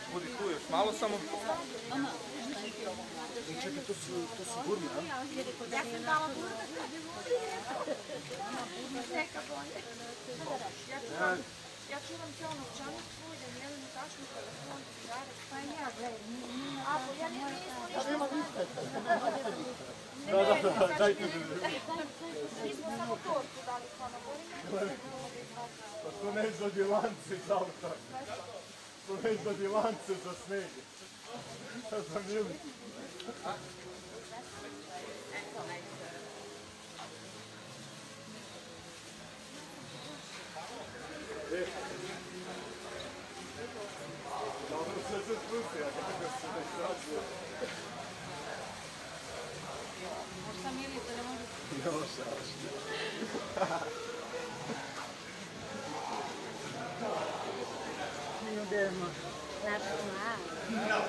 Budi tu još malo samo. Čekaj, to su gurme, a? Ja sam dala gurme. Neka bolje. Ja čuvam cijelo novčanik svoj, da mi jedan tačni telefon, cigare. Pa ja, gledaj, ja nismo ništa. Mi smo samo torku dali kao na gorima. Pa to ne za bilance za auta. To ne za bilance za snege. Ja sam mili. Dobro sve se spusti, a kako se ne strašuje. Možda milite, ne možete. Još. Mi idemo na pla.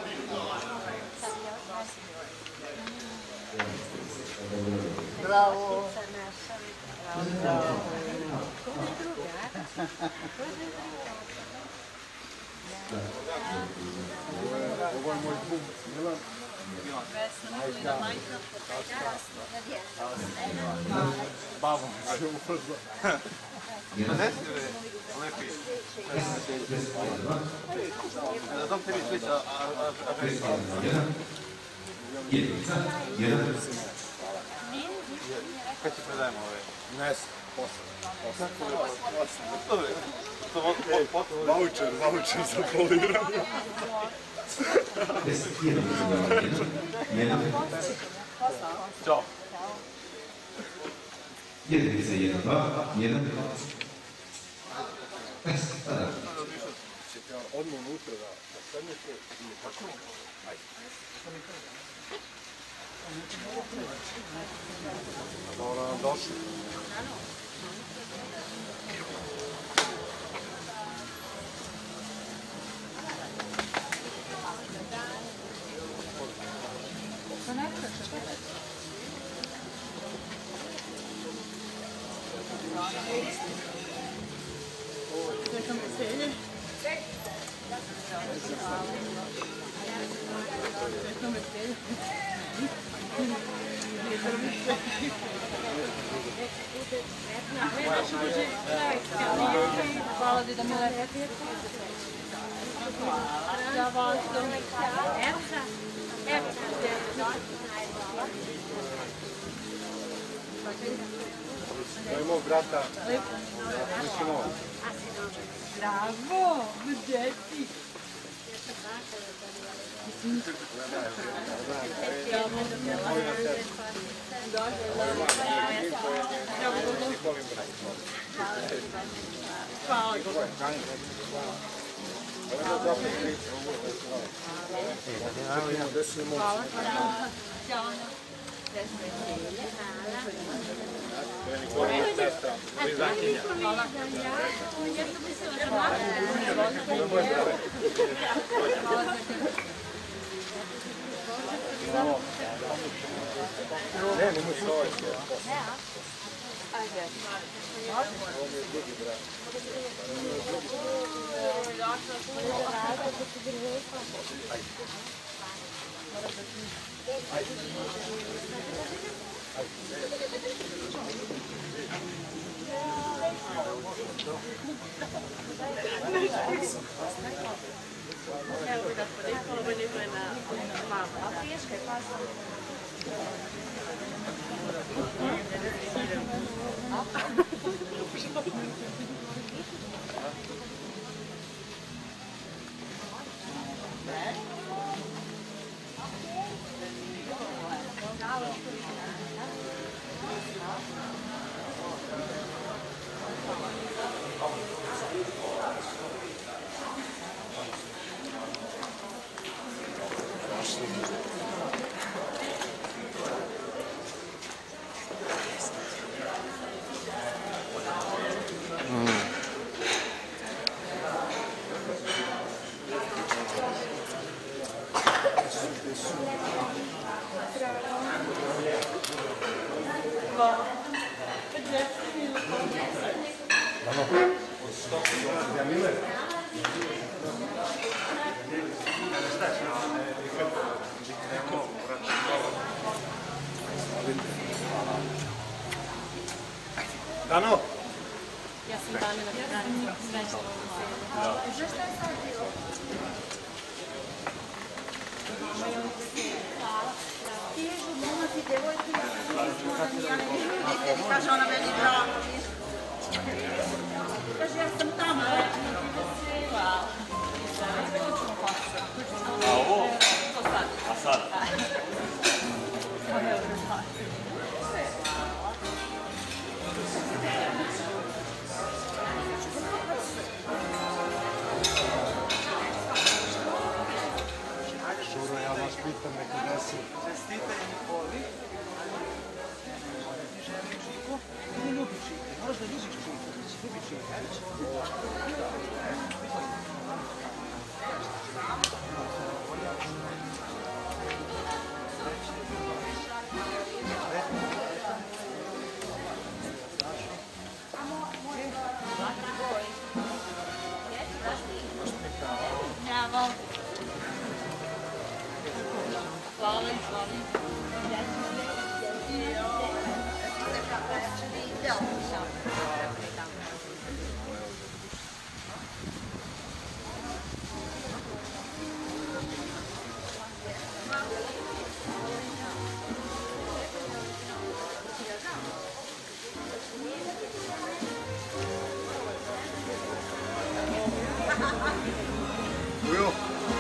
Bravo! Bravo! Ko je druga? Ovo je moj kum, Milan. Babom se upoznao. Lepi. Da dom tebi sliča, Kad ti predajemo ove? Ne znam, posle. Voucher za poliranje. Ćao. Jedinice 1, 2, 1. Odmah unutra da sednete i tako. Ajde. Dobro nam došli. Čekam veselje. Čekam veselje. Hvala ti da mi lepi. Ja vas to mi Erca. To je mog brata. Mislimo. Bravo, gdje si? Ne, nemoj što ovaj što. Evo da podikalo bi nivo na mama. A piješka je pasala. Ja Mile. Dano? Ja sam Danina Pedanica, srećna vam se. Že šta je sad bilo? Stižu momci, devojke, ja ne vidim, kaže ona meni drago. Kaže, ja sam tamo. A ovo? A sad? Šuro, ja vas pitam neko desi. Čestite i Nikoli. Ti ljubi čike, možda ljubiš čike, ljubi čike. Hvala i hvala. Ujo.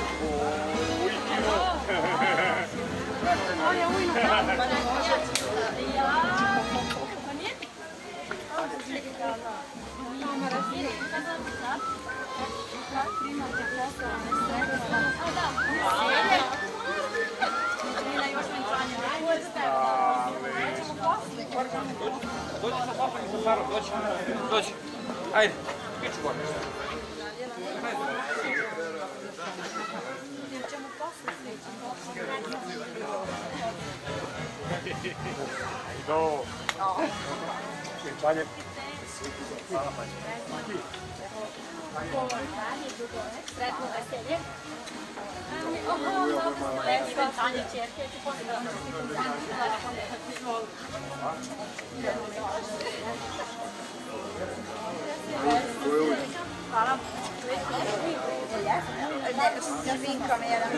Dođi sa papom i sa parom, dođi. Dođi. Ajde, piću gore. Do. Vjenčanje. Sretno veselje. Vjenčanje čerke, ću pozdraviti. Hvala. Neka se vinkom jedan.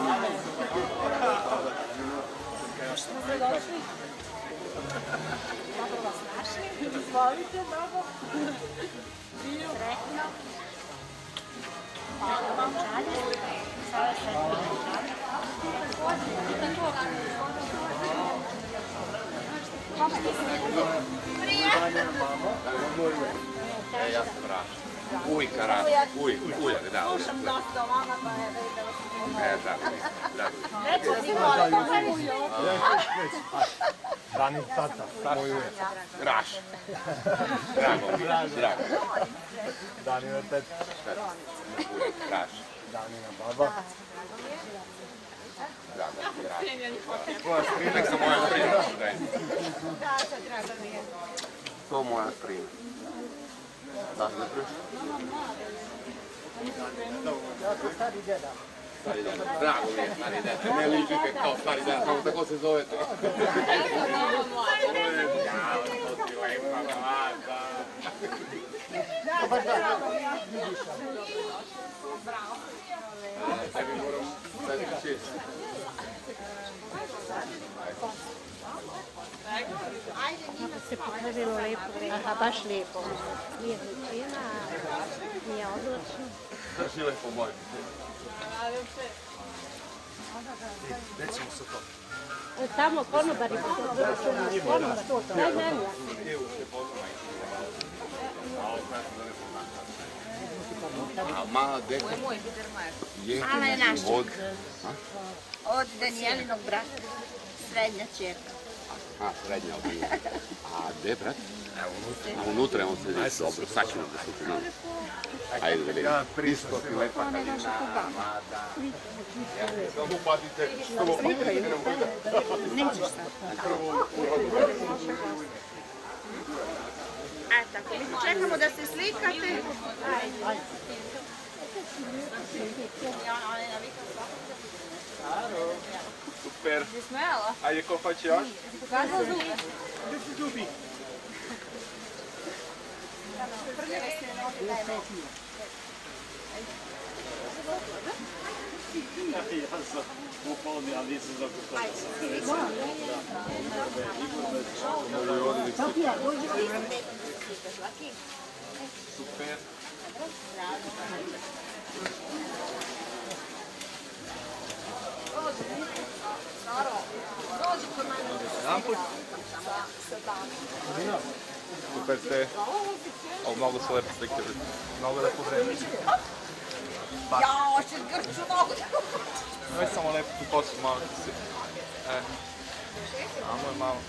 Dobrodošli. Dobro vas našli. Izvolite, babo. Sretno. Hvala vam. Sada sretno. Ja sam vrašao. Ujak, da. Slušam dosta o vama, pa je da Drago. si vole, Dani tata, moj ujak. Raš. Drago. Danina teta, Raš. Danina baba. Nek sam moja strina. To moja strina. Da, ne priš? Drago mi je, stari dete. Ne ličite kao stari dete, samo tako se zovete. Tebi moram staviti čest. Se pokazalo lepo, aha, baš lijepo. Nije vrućina, nije odlučno. Drži lepo moj. Recimo se to. Tamo konobari, konobar, daj meni. A mala deka je Mala je naša. od Od Danijelinog brata. Srednja čerka. srednja od njih. A gde, brat? A unutra on se vidi dobro, sad ćemo da se učinom. Ajde da vidimo. Ja pristo. Ona je naša pobama. Samo patite, samo patite. Nećeš sad. Tako, mi čekamo da se slikate. Super. Smela. Ajde, ko hoće još? Pokazala zubi. Gdje se ljubi? Ja sam upalni, ali nisam zakušao. Super. Super ste. Ovo mnogo su lepe slike. Mnogo lepo vreme. Ja, še grču nogu. Nemoj samo lepo tu kosu malo da se... Samo je malo.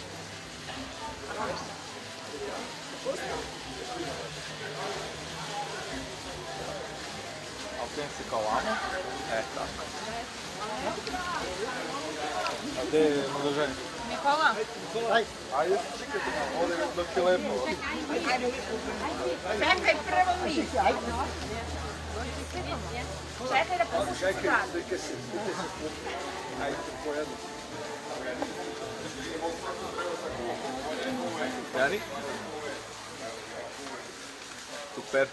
A okrenem se kao vamo. Tako. A gde je nadaženje? Nikola. Ajde, čekajte malo, ovdje dok je lepo. Čekaj prvo mi. Čekaj da poslušam stranu. Slike se. Ajde, po jednu. Jani? Super.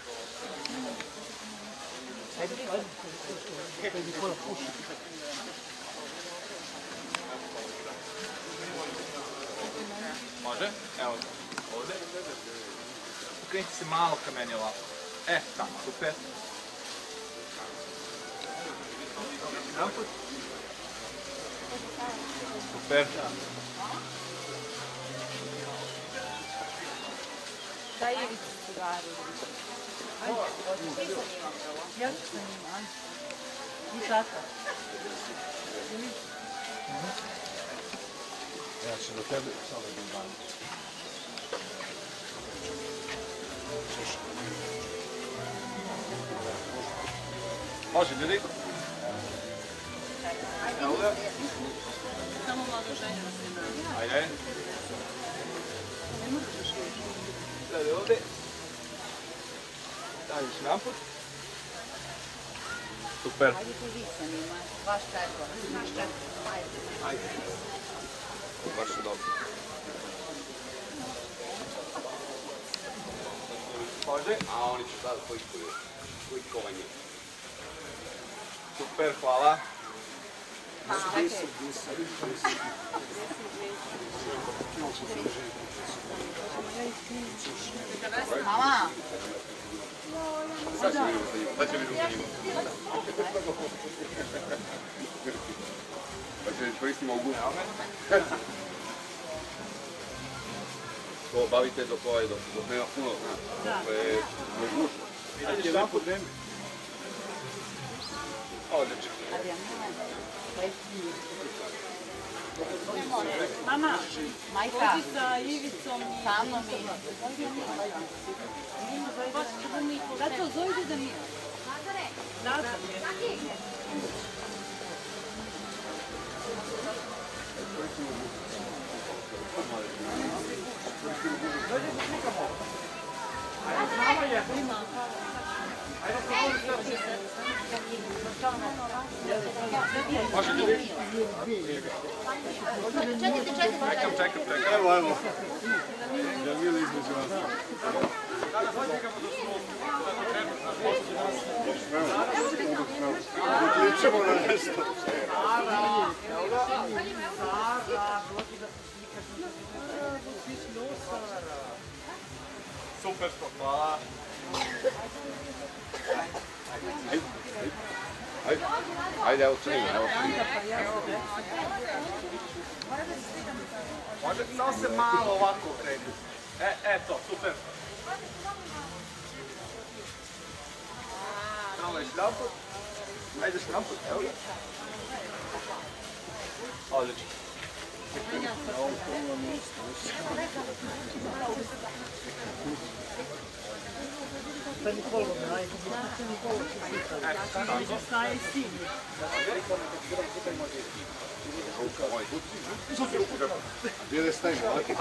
Može? Evo ovdje. Okrenite se malo ka meni ovako. Tako, super. Super. Daj Ivicu cigaru. Ja ću sa njima, ajde. I tata. Ja ću do tebe samo da dam. Može, ljudi? Evo ga. Samo malo želja se na... Ajde. Gledaj ovdje. Daj još jedan put. Super. Ajde ti vi sa njima, vaš četko. Naš četko, ajde. Ajde. Baš je dobro. Može? A oni će sada kojkovanje. Super, hvala. Mama. Sad će vidjeti sa njima. Pa će koristimo ovu. To bavite dok nema puno, dok je mogućno. Ajde, jedan put vreme. Odlično. Mama, majka. Dođi sa Ivicom i... Sa mnom i... Zato zovite da mi... Da. Može ljudi? Čekam. Evo. Ja bili između vas. Uključimo na nešto. Super što, hvala. Ajde, evo snima, Može samo se malo ovako okrenuti. To, super. Samo još jedan put. Ajde još jedan put, evo ga. Odlično. Gdje da stavimo?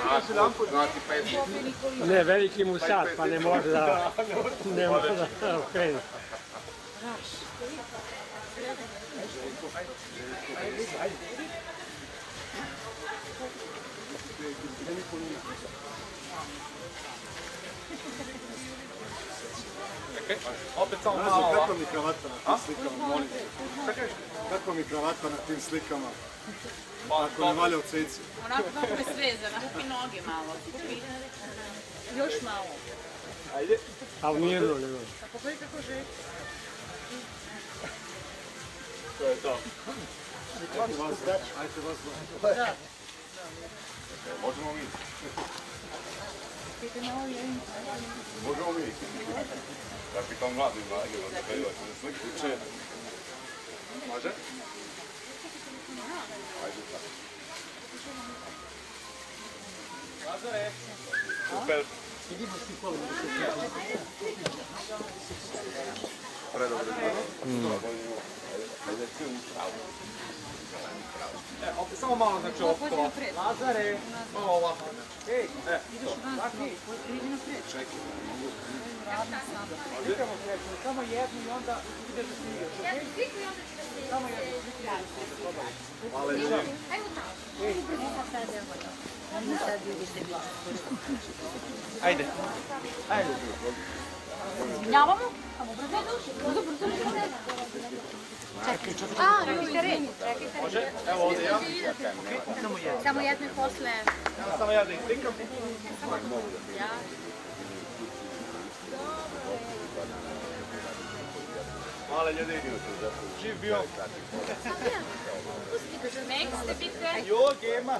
Ne, veliki mu sad, pa ne može da okrene. Čekaj, opet samo malo ovako. Kako mi kravata na tim slikama, molim te? Kako mi kravata na tim slikama? Ako ne valja od ceci. Onako kako je svezana. Kupi noge malo. Kupi još malo. Ajde. Ali nije dobro. A pogledaj kako želi. To je to. Ajde vas dva. Možemo mi. Možemo mi. Ja bi kao mladi nagledao da pevati na sliku. Može? Ajde tako. Lazare. Super. Opet samo malo, znači ovako. Lazare. Malo ovako. Ej, Zaki. Čekaj. Slikamo krećemo, samo jednu i onda ideš da snimeš. Jednu sliku i onda ću da snimim. Samo jednu sliku. Hvala ljudi. Ajmo tamo. Ajde. Ajde. Izvinjavamo? Brzo. Čekajte red. Može? Evo ovdje ja. Samo jedno i posle. Samo ja da ih slikam. Ja. Hvala ljudi. Živ bio. Nek ste bitke. Jo, gema.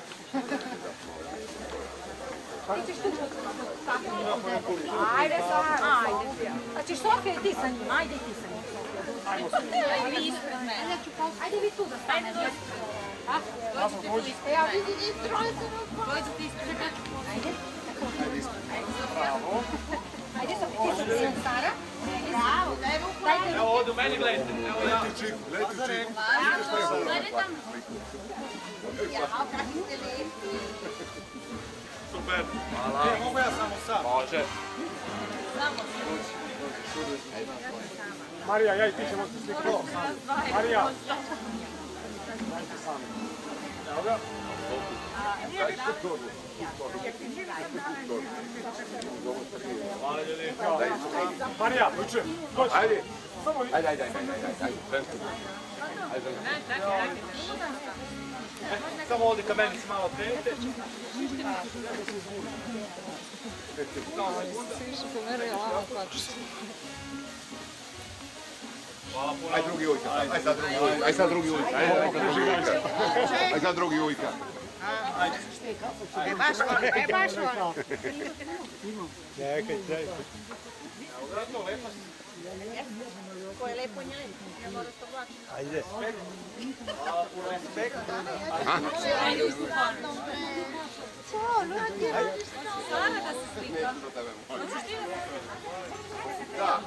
Ajde sad. Ajde. Znači Sofija i ti sa njim. Ajde i ti sa njim. Ajde vi ispred mene. Ajde vi tu da staneš. Dođite tu ispred mene. Dođite ispred mene. Ajde. Bravo. Ajde sa ti sa Sara. Bravo. Daj ruku. Evo ovdje u meni gledajte. Evo ja. Gledaj tamo. Ja, kako ste lijepi. Super. Hvala. Mogu ja samo sam? Može. Samo. Marija, ja i ti ćemo se slikati. Marija. Evo ga. Hvala ljudi. Marija, uče. Ajde. Ajde. Samo ovdje ka meni se malo krenite. Aj drugi ujka. Aj sad drugi ujka. Aj sad drugi ujka. Baš ono. Čekaj. Ko je lepo njaj. Ja moram to vlačiti. Ajde. Hvala, puno respekt. Ajde ustupano. Co, ljudi, radiš to? Sara da se slika. Hoćeš ti da? Da.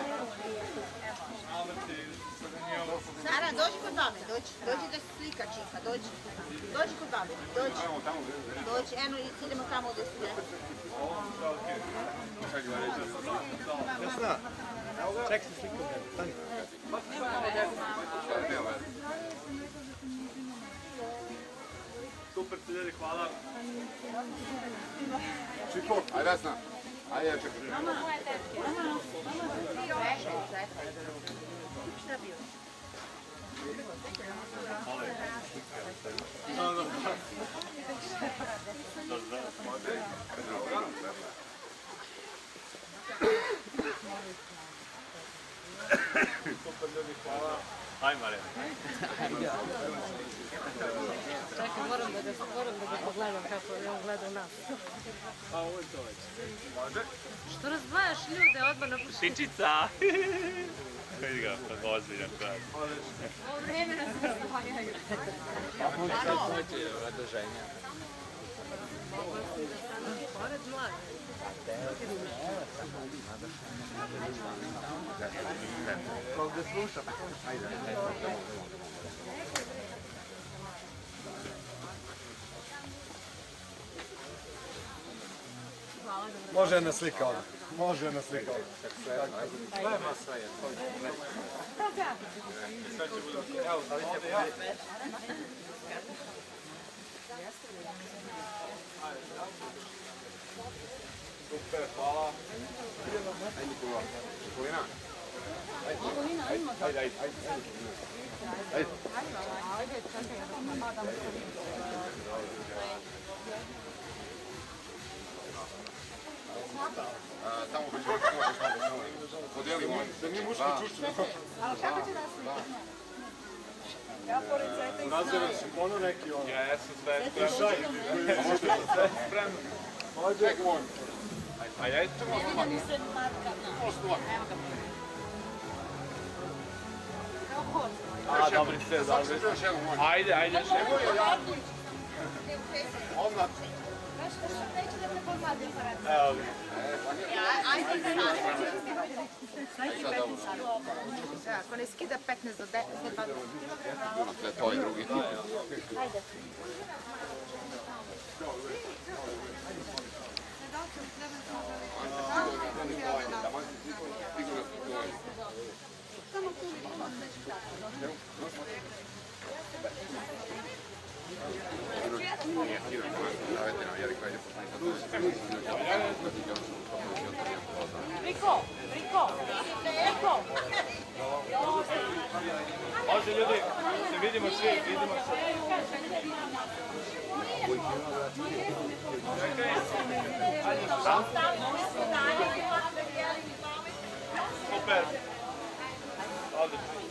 Sara, dođi kod babe, dođi da se slika čika, dođi. Dođi kod babe, dođi. Dođi, eno idemo tamo da se Jasna. Ček se sliku. Stani. Super ti ljudi, hvala. Čiko, ajde Vesna. Ajde, ja čekam. Mama, moja tetke. Mama. Šta bio? Super ljudi, hvala. Aj Marija. Čekaj, moram da ga pogledam kako je on gleda nas. A ovo je to već. Može? Što razdvajaš ljude odmah na Pičica! Vidi ga, kako ozbiljan kraj. Ovo vreme nas razdvajaju. pored mlade. Ovdje slušam. Može jedna slika ovdje. Može jedna slika ovdje. Evo, stavite ja. Super, hvala. Ajde Nikola. Nikolina. Tamo podelimo. Da mi muški čušću. Ali kako će da slike? Ja po receptu i Nazove su ono neki ono. Ja jesam sve I šaj. sve spremno. Može. A ja ću Vidjeli se Marka. A, dobri ste, dobri. Ajde, ajde. Odmah. Neću da te pozvadim. Evo ga. Ajde, ako ne skida 15 do 10, To je drugi. ajde. Riko, Riko, Riko. Može ljudi, se vidimo svi, vidimo se. Super. Odlično.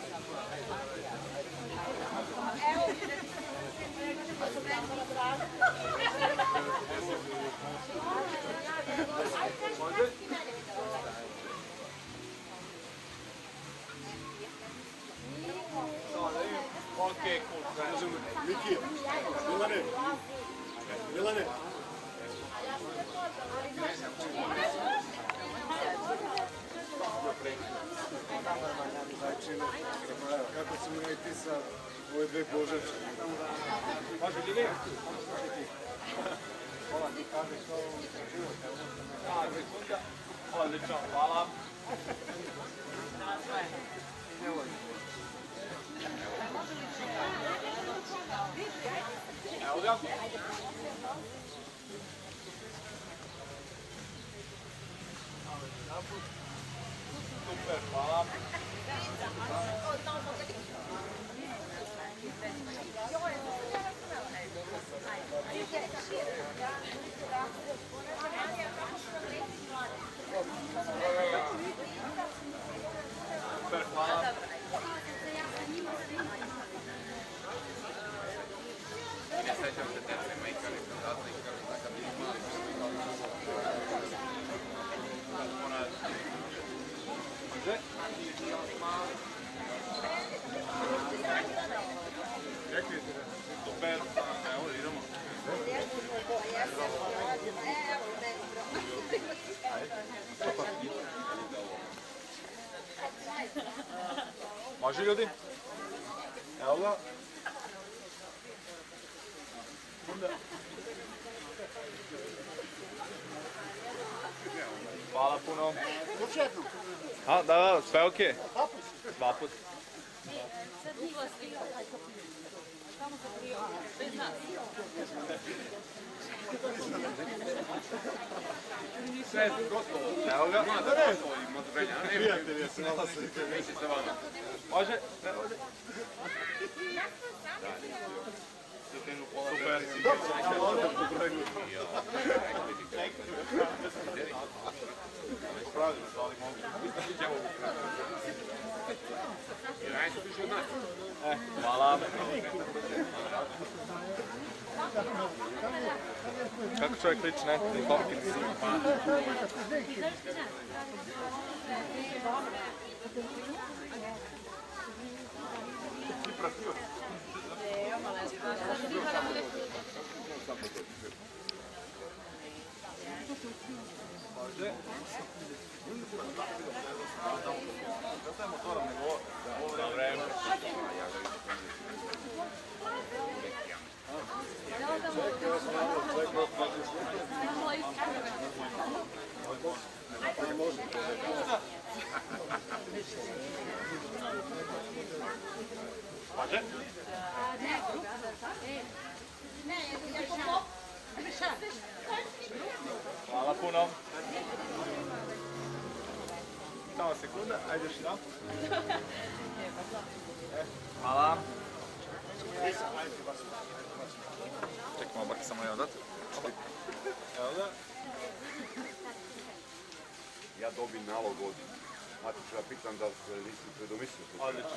Okej, cool. Miki, Milane. Milane. Kako ćemo ja i ti sa ove dve božače? Može ljudi? Odlično, hvala. Evo ga. Super, hvala. Super, hvala. Ne sećam se tebe, majka, nekada, kad bili mali. Super, evo idemo. Može ljudi? Evo ga. Hvala puno. A, da, sve okej. Dva put. Sve je gotovo. Evo ga. Prijatelji, ja se nalazim. Može? Ne, može. Super. Pravimo se, ali mogu. Hvala. Kako čovjek liči na Anthony Hopkins? Može. Zato je motorom nego ovo vreme. Može? Hvala puno. Samo sekunda, ajde još jedan. Hvala. Čekamo bak samo jedan dat. Evo da. Ja dobim nalog od Matića, pitam da se nisi predomislio. Odlično.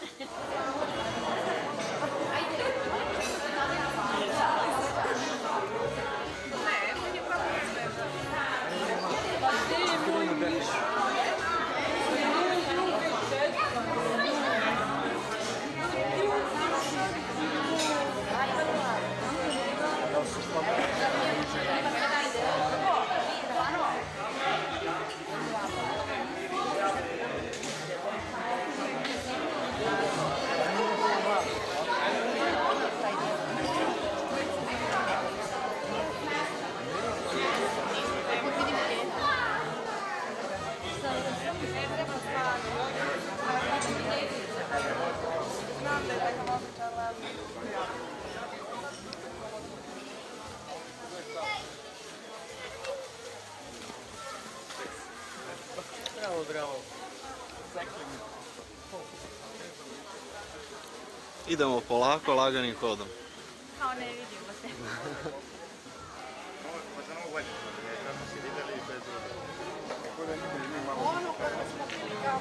Bravo, bravo. Idemo polako, laganim hodom. Kao ne vidimo se. Ono kako smo bili kao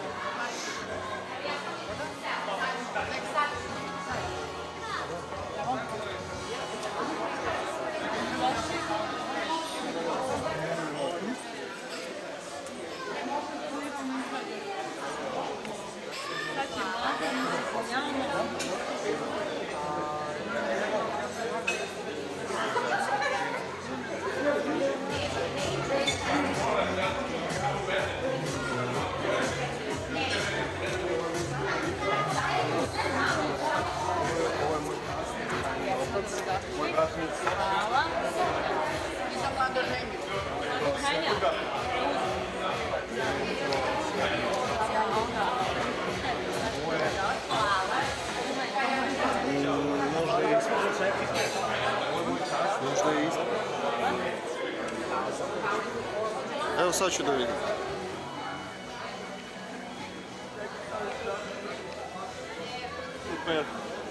Evo sad ću da vidim. Super.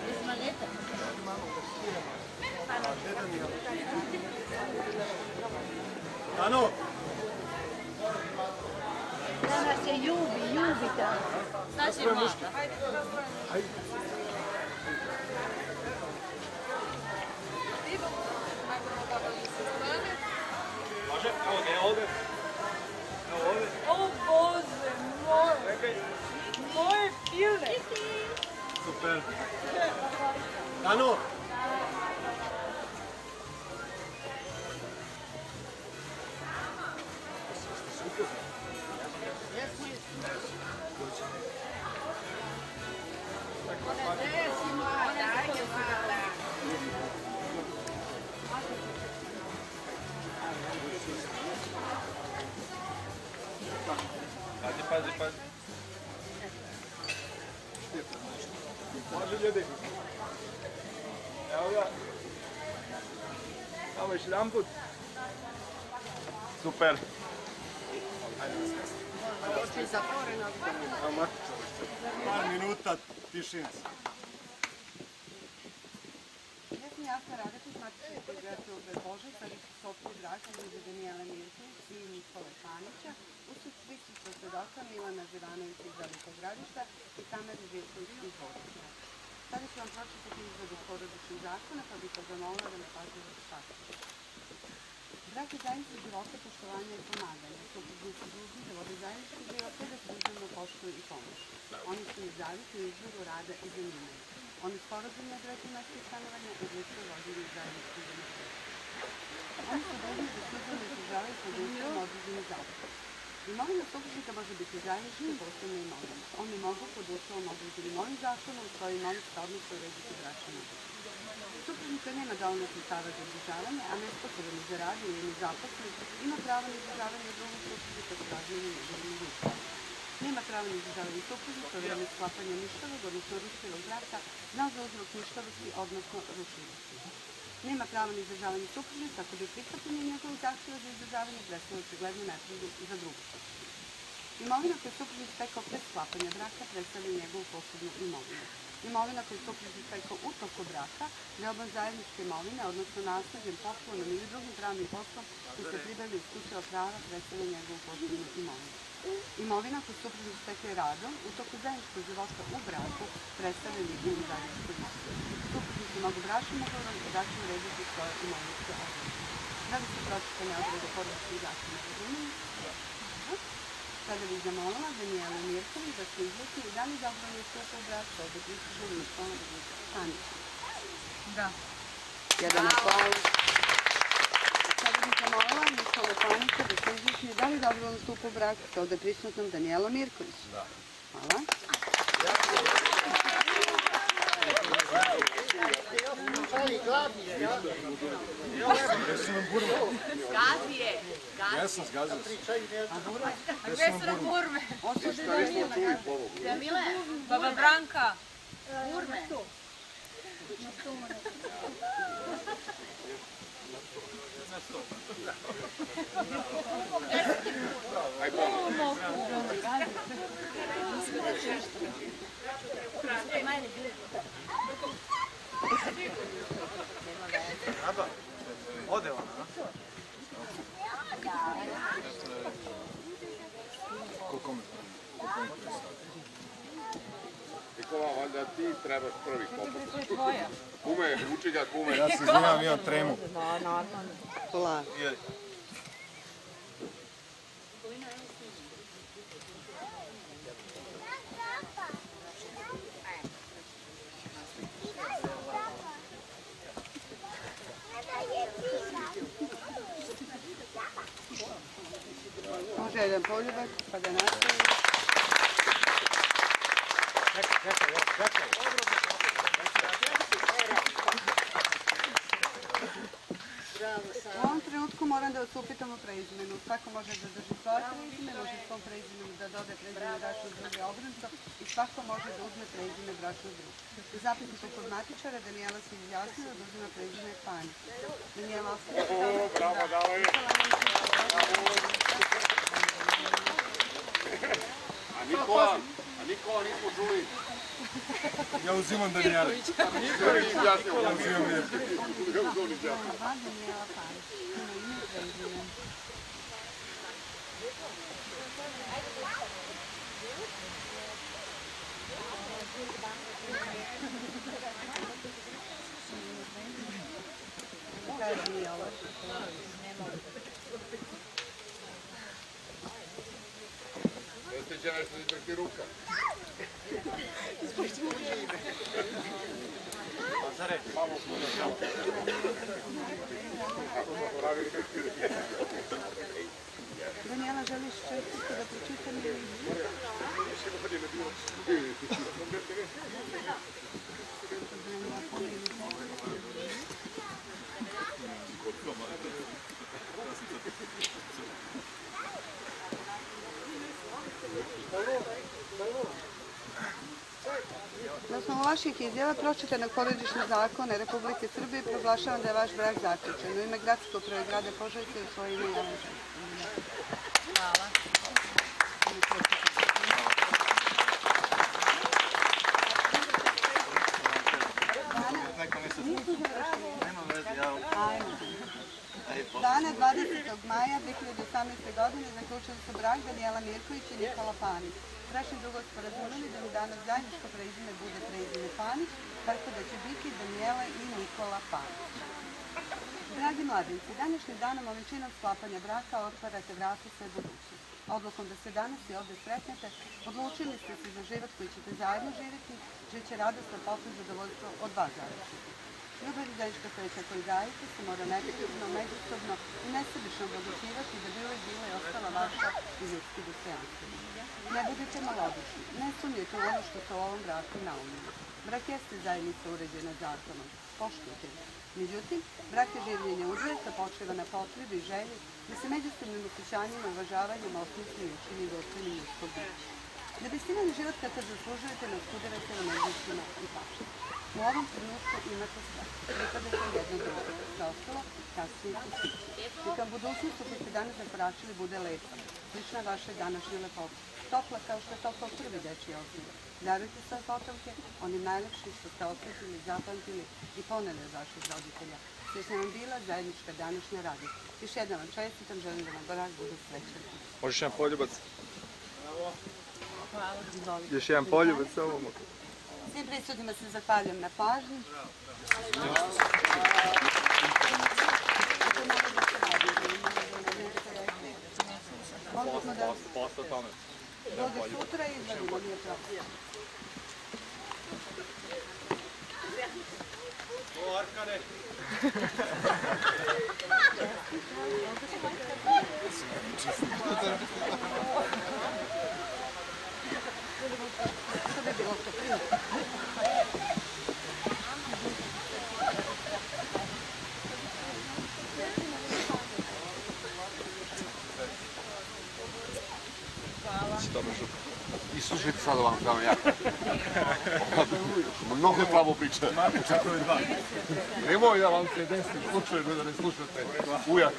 Ano! Danas je ljubi dan. Znači mlada. Ajde. Može? Evo, ne ovdje. Evo ovdje. O Bože moj! Moje pile! Super. Ano! Pazi. Može ljudi. Evo ga. Samo još jedan put. Super. Par minuta tišinca. Ja sam Jasna Radetić, matični pedijatar u Božica, Sofiju Dragović i Danijela Mirković i Nikole Panića, uz prisustvo svedoka Milana Živanovića iz Velikog Gradišta i Tamara Živković iz Božića. Sada ću vam pročitati izvedu porodičnih zakona, pa bih vas zamolila da me pažljivo slušate. Brak je zajednički života, poštovanja i pomaganja. Supružni su dužni da vode zajednički život te da se uzajamno poštuju i pomoću. Oni su nezavisni u izboru rada i zanimanja. Oni sporazumno određuju mesto stanovanja i odlučuju vođenje zajedničkih života. Oni su dužni da službeno izdržavaju pod uslovom određenih zakona. Imovina supružnika može biti zajednička i posebna imovina. Oni mogu pod uslovom određenim ovim zakonom svoje imovinske odnose urediti bračnim odnosom. Supružnika nema dovoljno sredstava za izdržavanje, a nesposoban za rad ili nezaposlen ima pravo na izdržavanje drugog supružnika s razmjenom njegovim uslovima. Nema pravo na izdržavanje supružnika u vreme sklapanja ništavog, odnosno rušivog braka, zna za uzrok ništavosti, odnosno rušivosti. Nema pravo na izdržavanje supružnika, ako bi prihvatanje njegovog zahtjeva za izdržavanje predstavlja očiglednu nepravdu za drugu supružnika. Imovina koju je supružnik stekao pre sklapanja braka predstavlja njegovu posebnu imovinu. Imovina koju je supružnik stekao u toku braka, deoban zajedničke imovine, odnosno nasleđem, poslovnom ili drugim pravnim poslom koji se pribavlja iz kućeva prava predstavlja njegovu posebnu imovinu. Imovina koju supružnik stekao radom u toku zajedničkog života u braku predstavlja njegovu zajedničku imovinu. Supružnici mogu bračnim ugovorom drugačije urediti svoje imovinske odnose. Da li su pročitane odredbe porodičnih zakona razumeli? Sada bih zamolila Danijelu Mirković da se izjasni i da li dobrovoljno stupa u brak sa obe prislužene Nikola Panića. Da. Jedan aplauz. Sada bih zamolila Nikola Panića da se izjasni da li dobrovoljno stupa u brak sa ovde prisutnom Danijelom Mirković. Da. Hvala. Gazije. Ja sam zgazio se. Gde su nam burme? Jamile. Baba Branka. Burme. Aba, ode ona, a? Koliko mi predstavlja? Nikola, valjda ti trebaš prvi kopati. To je tvoja. Kume, uči ga kume. Ja se izvinjam, imam tremu. Hvala. Može jedan poljubak, pa da nastavi. Čekaj. U ovom trenutku moram da vas upitam o preizmenu. Svako može da drži svoje preizme, može svom preizmenu da dode preizmenu bračnog druga obrnuto i svako može da uzme preizme bračnog druga. U zapisniku informatičara Danijela se izjasnila da uzima preizme Pani. Danijela ostaje. Bravo, dale. A Nikola nismo čuli. Ja uzimam Danijela. Nikola je izjasnio. Ja uzimam Mirka. Dva Danijela Pani. Ima ime i preizme. Jeste će nešto izdrti ruka. Lazare, Danijela, želiš čestitku da pročitam ili? Na osnovu vaših izjava pročitanog porodičnog zakona Republike Srbije proglašavam da je vaš brak zaključen. U ime gradske uprave grada Požarevca i u svoje ime Jelena Željković. Hvala. Dana 20. maja 2018. godine zaključili su brak Danijela Mirković i Nikola Panić. Bračni drugog sporazumeli da mi danas zajedničko preizime bude preizime Panić, tako da će biti Danijela i Nikola Panić. Dragi mladenci, današnjim danom većinom sklapanja braka otvarate vrata sve budućnosti. Odlukom da se danas i ovde sretnete, odlučili ste se za život koji ćete zajedno živjeti, živeće radosno, posle zadovoljstvo od vas završiti. Ljubav i zajednička sreća koju dajete se mora neprekidno, međusobno i nesebično obogaćivati da bi uvek bila i ostala vaša i ljudski dostojanstveni. Ne budite malodušni, ne sumnjajte u ono što se u ovom braku naumilo. Brak jeste zajednica uređena zakonom, poštujte ga. Međutim, brak je življenje udvojstva počeva na potrebi i želji da se međusobnim osjećanjima i uvažavanjem osmisli i učini dostojnim ljudskog bića. Da biste imali život kakav zaslužujete, ne oskudevajte na međutima i pašnje. U ovom trenutku imate sve. Pripadate jedno drugo. Za ostalo, kasnije ću stići. Neka budućnost u kojoj ste danas zakoračili bude lepa. Slična vašoj današnjoj lepoti. Topla kao što je topao prvi dečji osmijeh. Darujte se potomke, onim najlepšim što ste osjetili, zapamtili i poneli od vaših roditelja. Srećna vam bila zajednička današnja radnja. Još jednom vam čestitam, želim da vam brak bude srećan. Možeš jedan poljubac? Hvala. Još jedan poljubac samo. Svim prisutnima se zahvaljujem na pažnji. Dođe sutra i izvadimo nije problem. O, Arkane! Što bi bilo to prije? I slušajte sad vam kao ja. Mnogo slabo priča. Nemoj da vam se desi slučajno da ne slušate ujaka.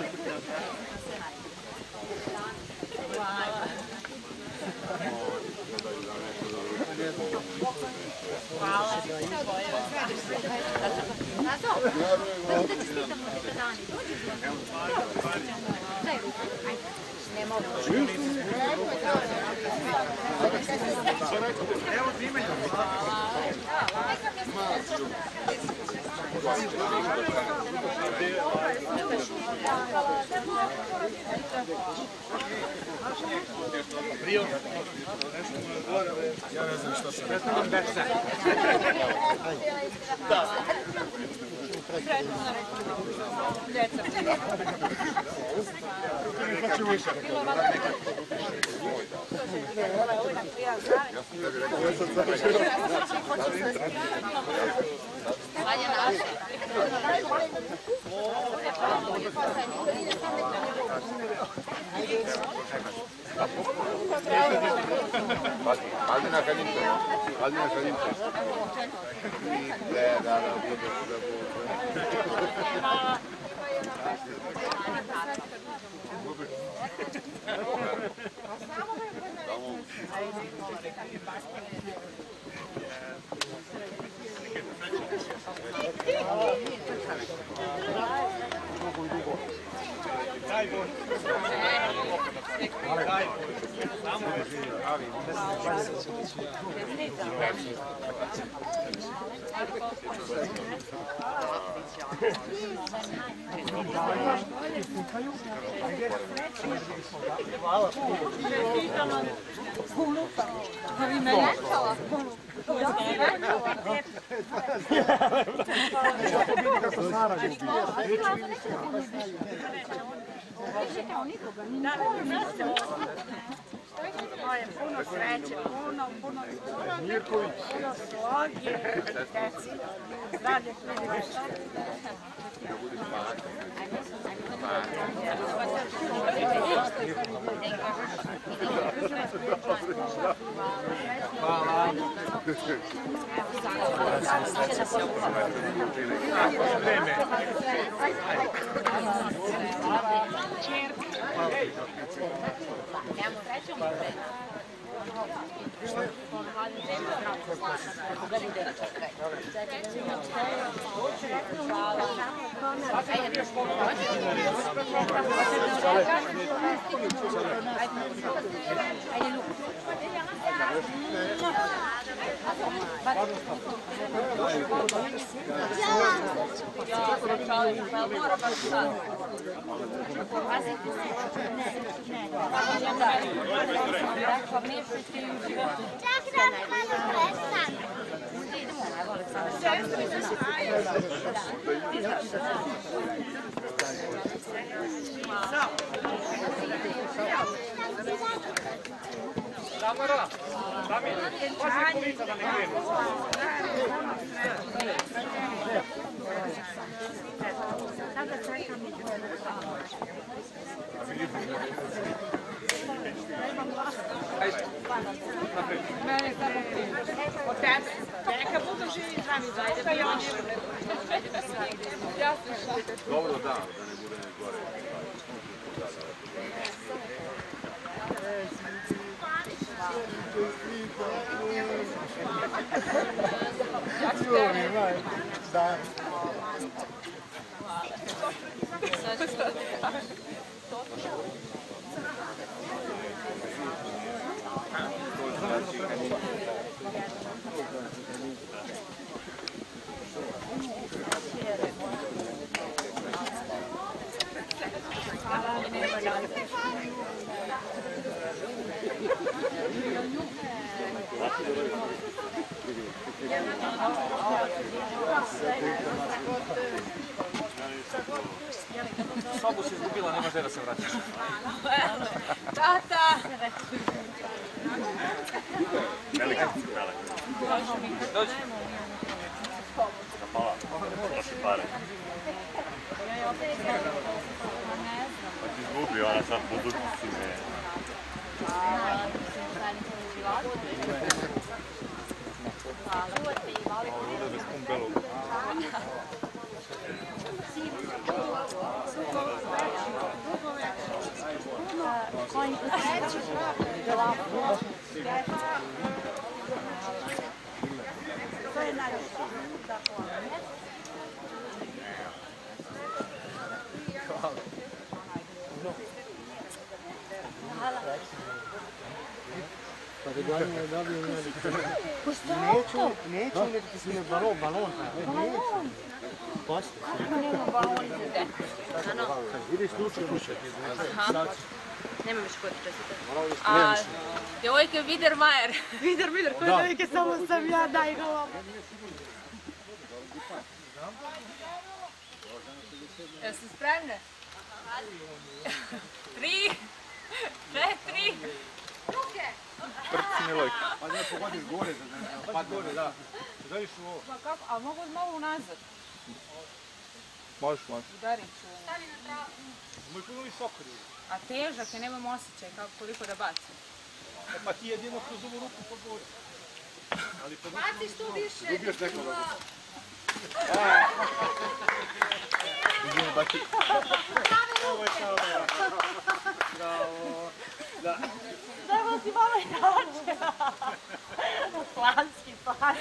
Ne mogu. Evo primaju. Ja ne znam što sam. Da. Aldina Kalinče. Aldina Kalinče. Moje puno sreće, puno sloge, deci, zdravlje, Hvala. Tamara, Damir, pazi kulica da ne krenu. Sada čekam i Mene samo od tebe. Neka budu živi i zdravi Dobro, da ne bude gore. Da. Sobu si izgubila, ne može da se vraćaš. Tata! Velika velika. Dođi. Hvala. Prošli pare. Pa ti izgubio, ona sad budućnosti me. Ovo je bez pumbelu. Pa da gledamo da bi neću uvijek ti si balon. Neću. Posti. Nema balon za te. Ideš slučaj. Nema više kod čestite. Djevojke Vidermajer. Vider, koje djevojke samo sam ja, daj ga vam. Jesu spremne? 3, 4, ruke! Prci Milojka. Pa ne pogodiš gore, pad gore, da. Želiš u ovo? Pa kako, a mogu malo unazad? Možeš. Udarit ću. Stavi na travu. Moj puno visoko ljudi. A težak je, nemam osjećaj koliko da bacim. Pa ti jedino kroz ovu ruku pod gore. Baciš tu više! Ubiješ nekoga. Ovo je kao bravo. Da. Zajmo ti malo i nače. Planski par.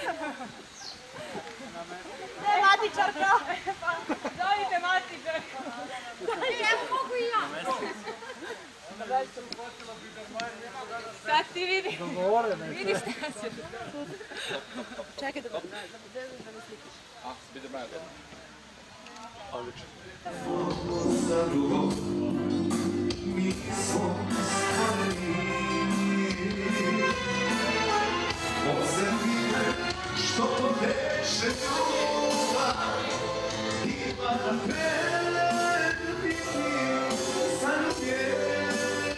Ne, matičarka. Zovite matičarka. Evo mogu i ja! Sad ti vidi. Vidi šta se. Čekaj da mi slikiš. A, Spiderman. Odlično. Mi smo stvarni Ozemljive što veše ljubav Ima na tebi zaljubljen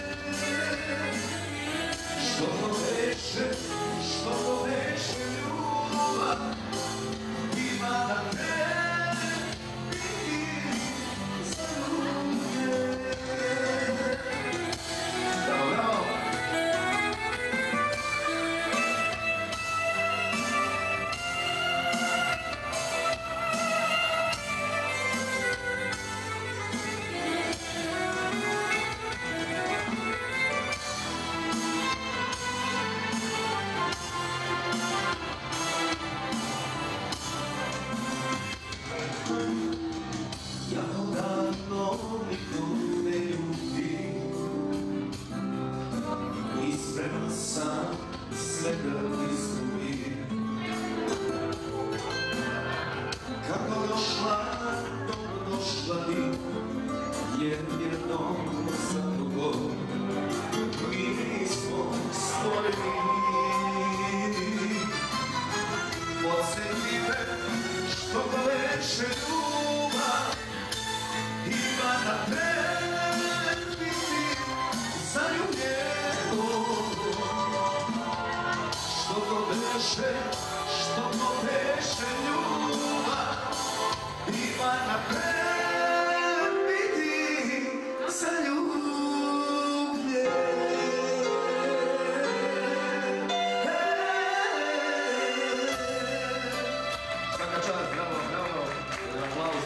Što veše ljubav Ima na tebi zaljubljen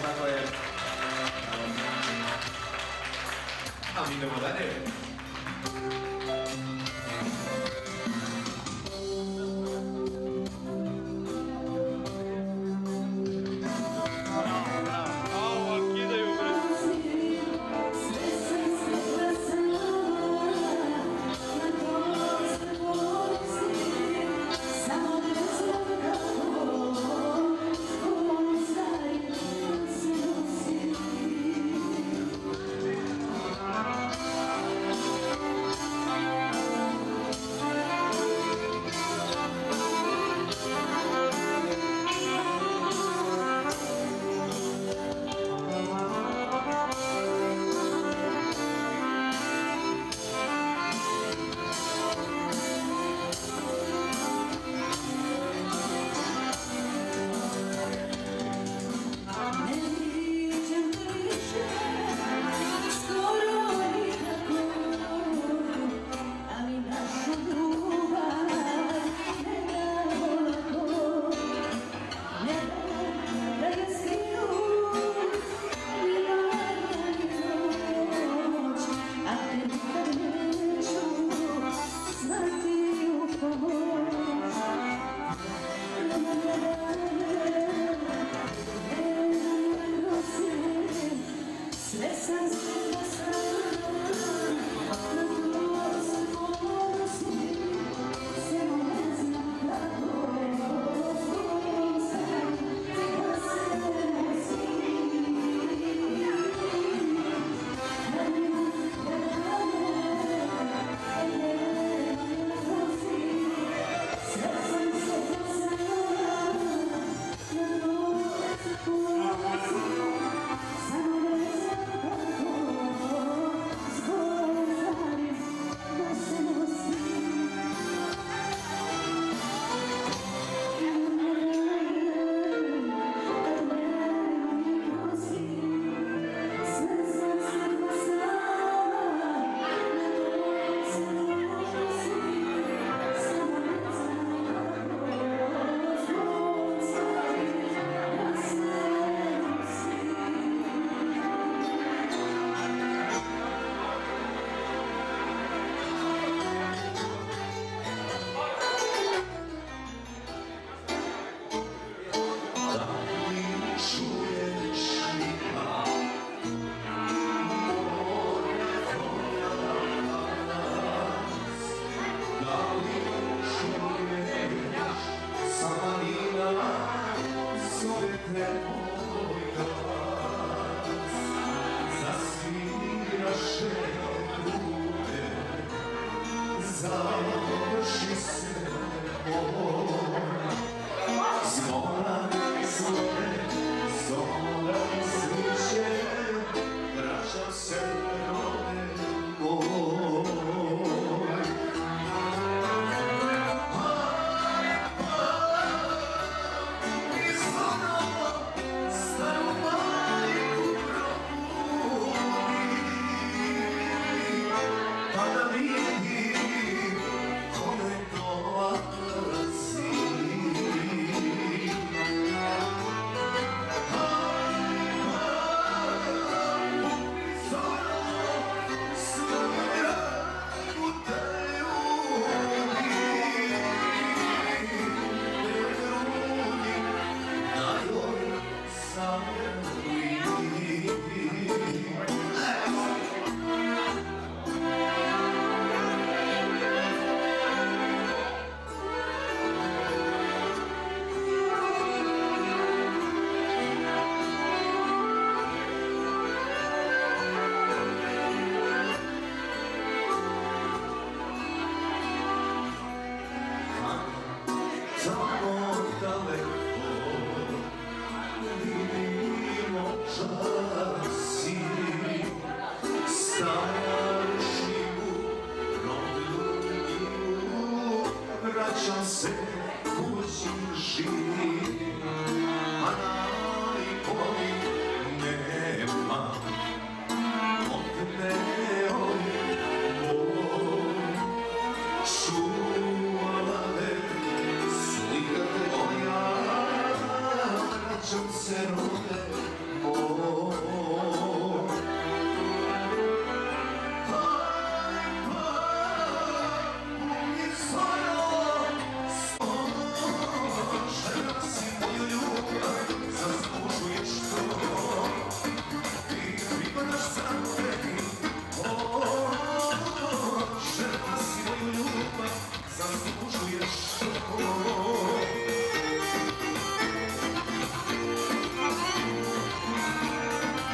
tako je. A mi idemo dalje. Zaslužuješ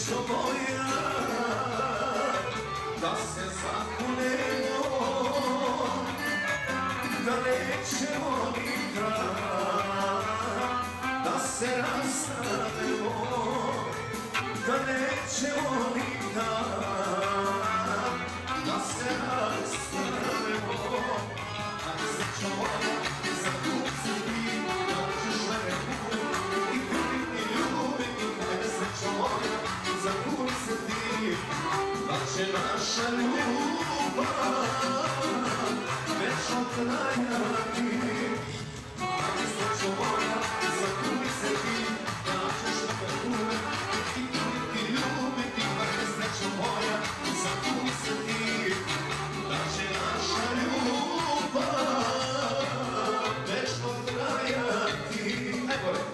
srećo moja, da se zakunemo, da nećemo nikad, da se rastanemo, da nećemo nikad, da se rastanemo. A srećo moja, za kud se ti, da ćeš mene uvijek i kriti ljubiti. Ajde srećo moja, za kud se ti, da će naša ljubav večno trajati. Ajde srećo moja, za kud se ti, da ćeš mene uvijek i kriti ljubiti. Ajde srećo moja, za kud se ti, da će naša ljubav večno trajati. Evo je.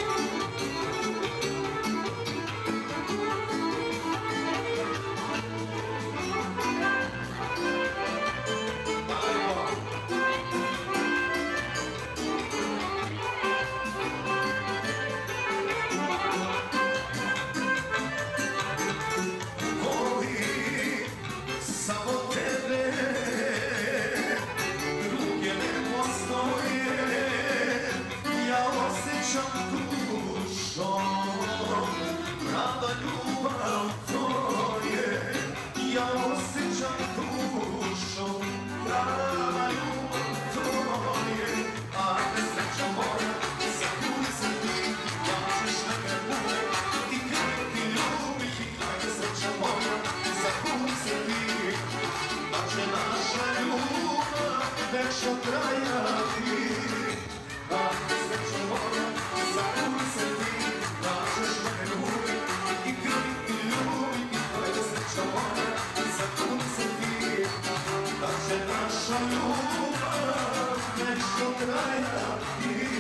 Večno trajati, a srećo moja, za kud se ti, da ćeš mene uvijek i kriti ljubiti. Ajde srećo moja, za kud se ti, da će naša ljubav večno trajati.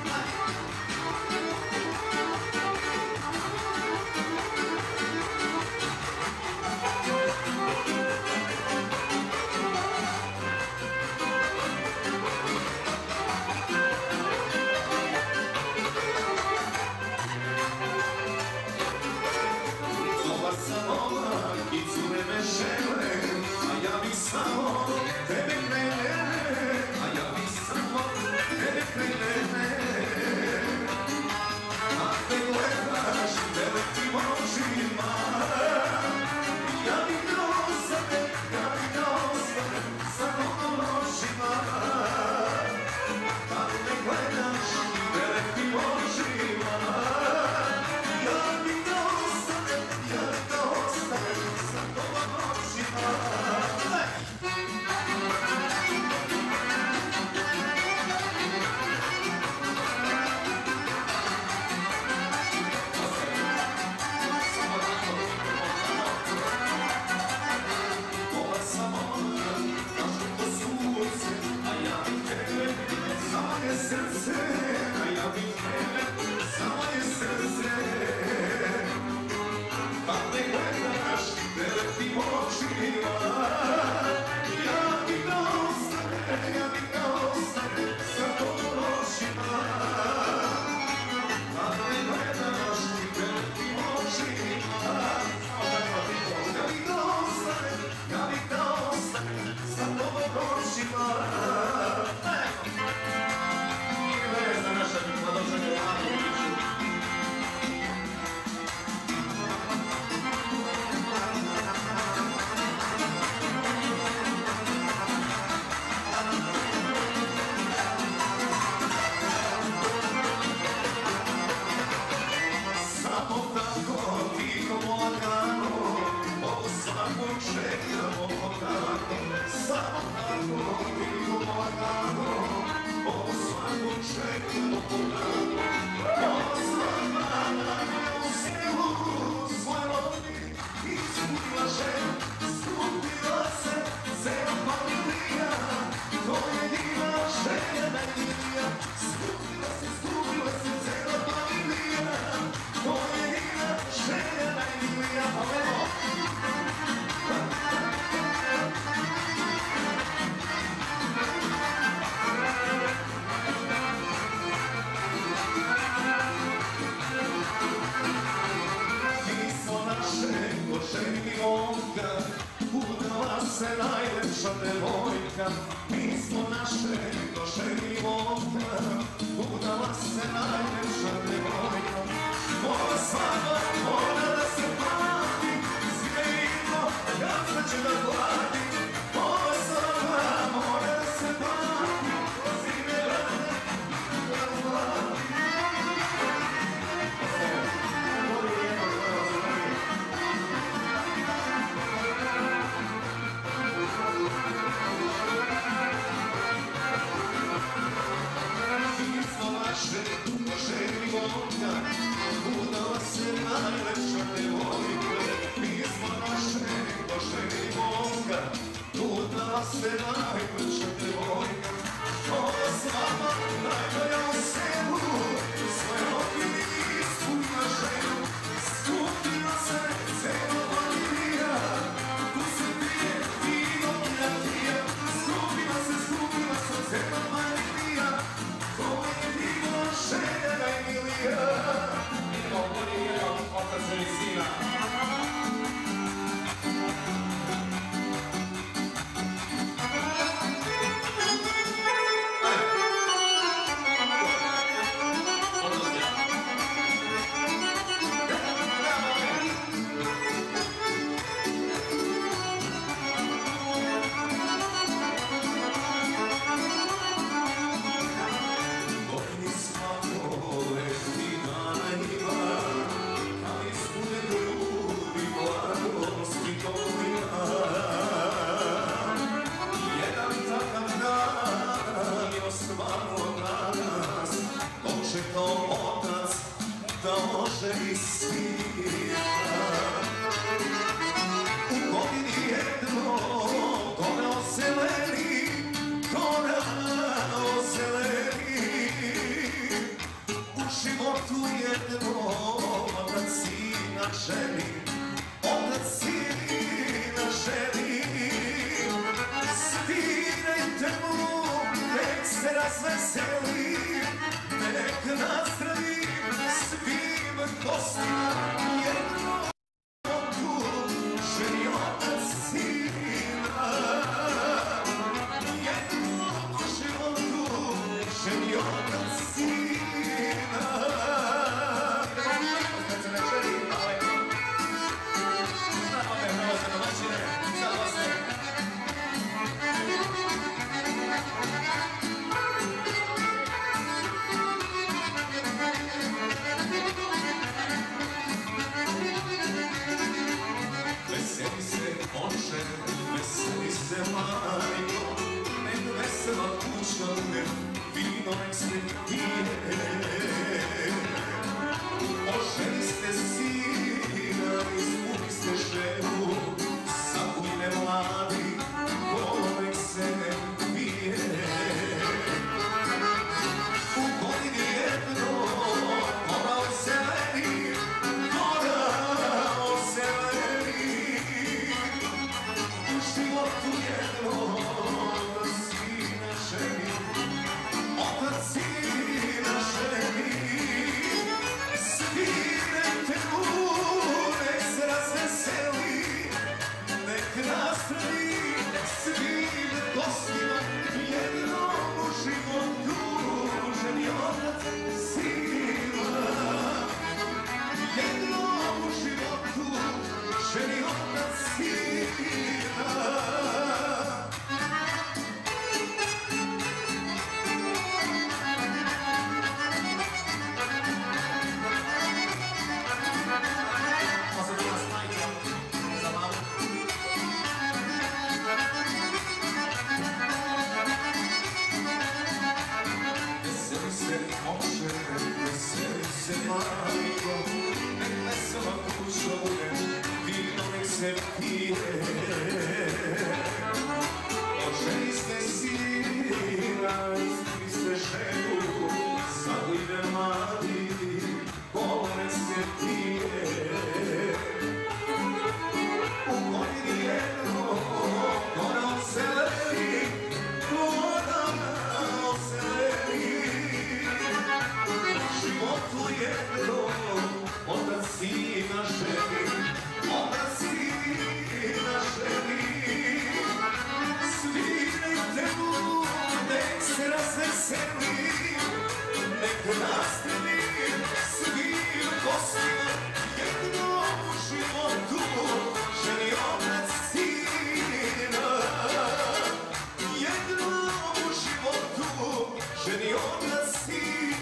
I cure me žele, a ja bih samo tebe krene, a ja bih samo tebe krene. A te gledaš velikim očima, ja bih dao sebe samo noćima. A te gledaš velikim očima, ja bih dao sebe sa tobom noćima. Ova samota, kažu to sunce, a ja bih tebe, samo je srce, a ja bih tebe, samo je srce. Pa me gledaš velikim očima, ja bih dao sebe sa tobom noćima. Pa me gledaš velikim očima, ja bih dao sebe sa tobom noćima. Za naša mladožene Vladoviću. Samo tako tiho lagano, ovo svakog čekamo tako. Samo tako tiho lagano, ovo svakog čekamo tako. Ova svakana je u selu svoj lodi, izgubila žena, skupila se cela familija. To je divna žena Ilija, skupila se cela familija. To je divna žena Ilija. da oženi svijeta. U godini jedno gora ozeleni, gora ozeleni. U životu jedno otac sina želi, otac sina želi. Svirajte mu, nek se razveseli, nek nazdravi svim gostima. Jedno tu želi otac sina, jedno u životu želi otac sina. Veseli se oče, veseli se majko, nek vesela kuća, vino nek se pije. Oženi ste sina, ispuni ste ženu, zabujne mladi, kolo nek se pije. U godini jedno, gora ozeleni, gora ozeleni. U životu jedno, otac sina želi, otac sina želi. Svirajte mu, nek se razveseli, nek nazdravi svim gostima. Jedno u životu želi otac sina, jedno u životu želi otac sina. Veseli se oče, veseli se majko, nek vesela kuća bude, vino nek se pije. Oženi ste sina, ispuni ste ženu, zabujne mladi, kolo nek se pije. U godini jedno, gora ozeleni, gora ozeleni. U životu jedno, otac sina želi, otac sina želi. Svirajte mu, nek se razveseli, nek nastavi svim gostima. Jedno u životu želi otac sina, jedno u životu želi otac sina.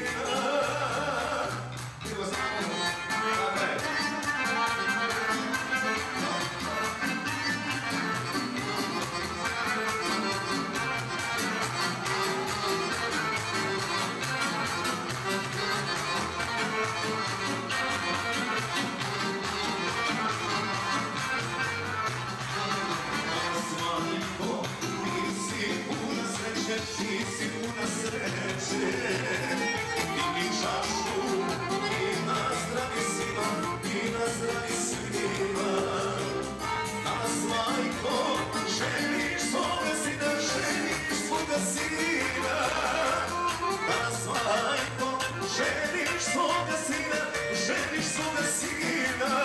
Ti si puna sreće, digni čašu i nazdravi svima, i nazdravi svima. Danas, majko, želiš svoga sina, želiš svoga sina. Danas, majko, želiš svoga sina, želiš svoga sina.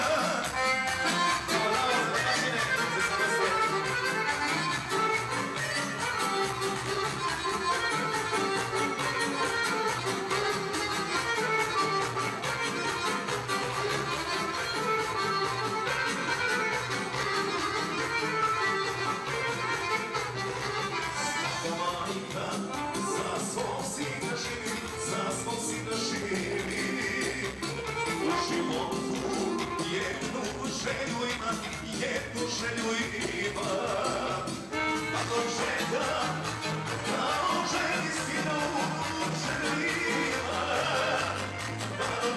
Jednu želju ima, a to želja, kao ženi sina u želju ima.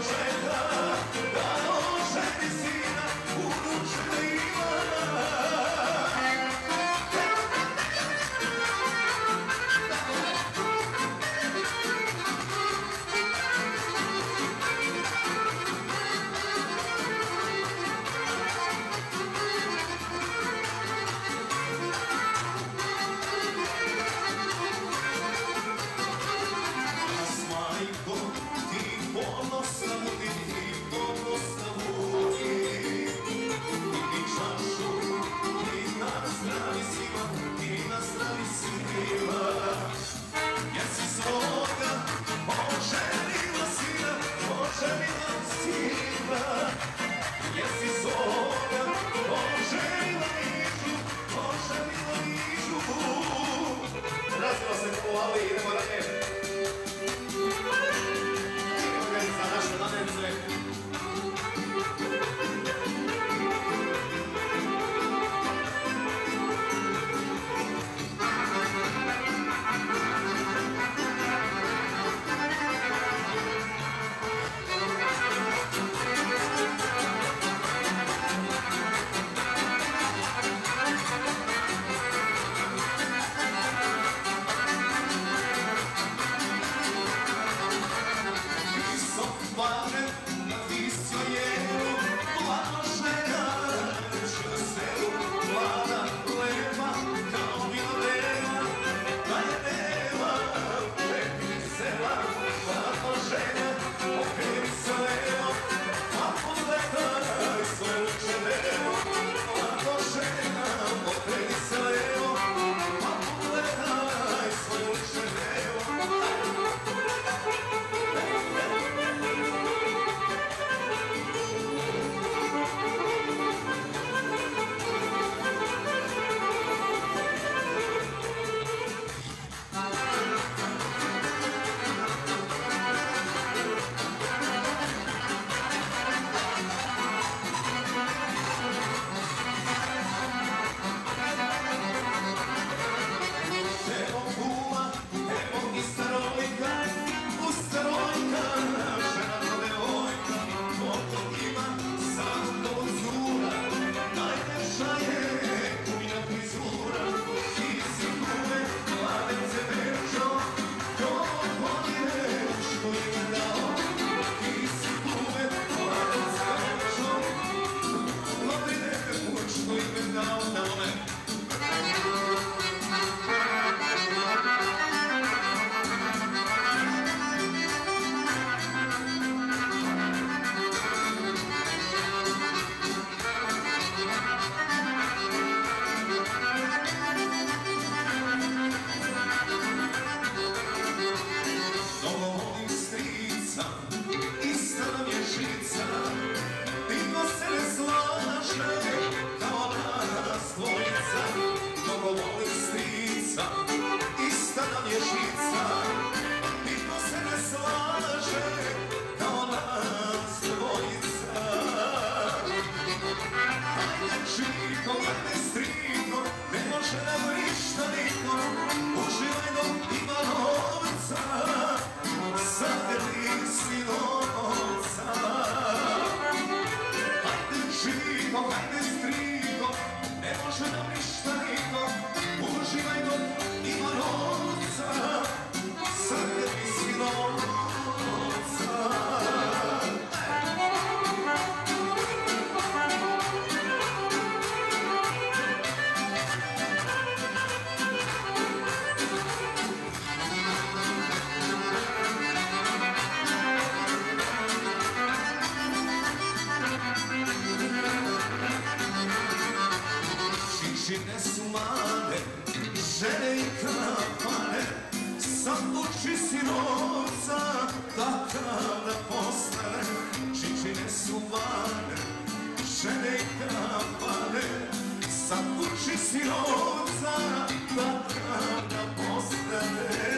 Čine su male, žene i kafane, sanduči si novca, takav da postane. Čičine su male, žene i kafane, sanduči si novca, takav da postane.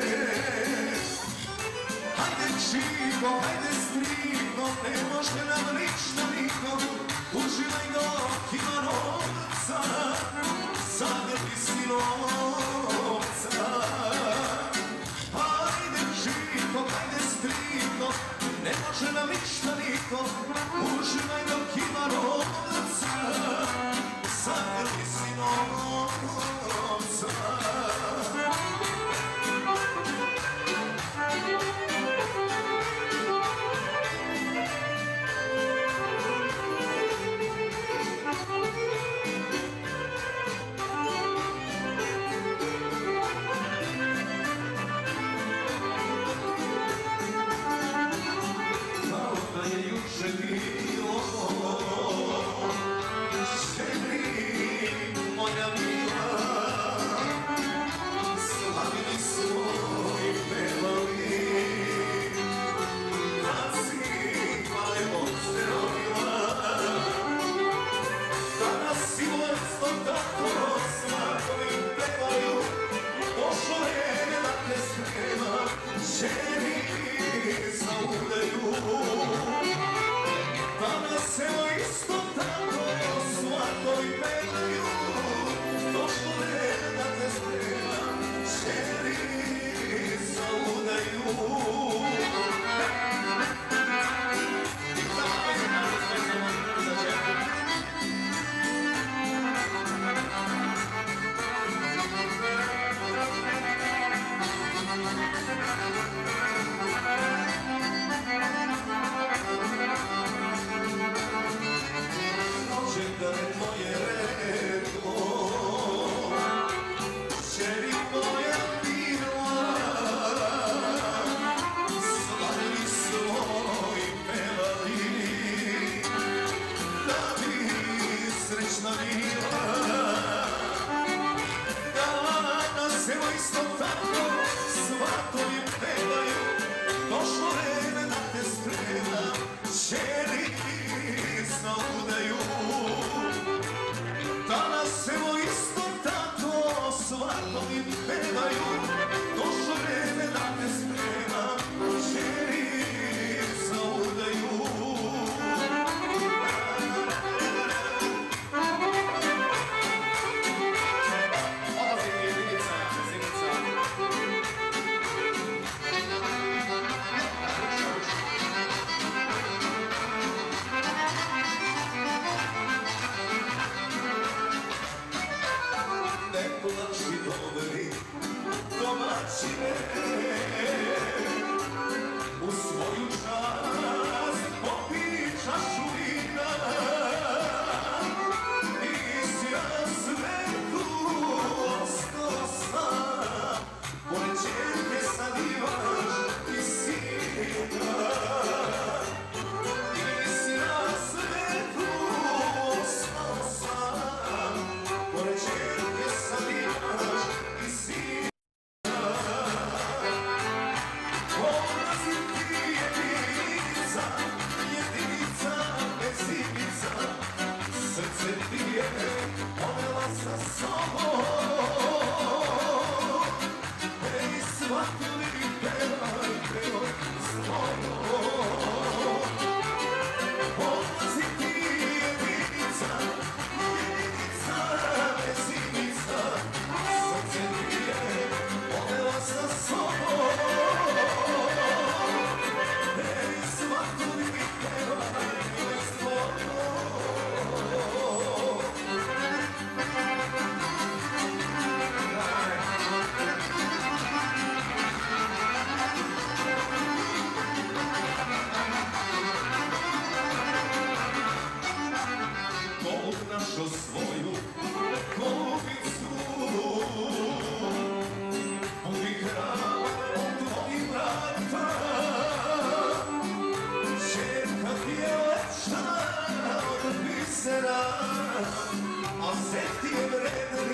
Hajde čiko, hajde striko, ne može nam ništa niko, uživaj dok ima novca, zagrbi si novca. Hajde čiko, hajde striko, ne može nam ništa niko, uživaj dok ima novca, zagrbi si novca. A se ti je vredni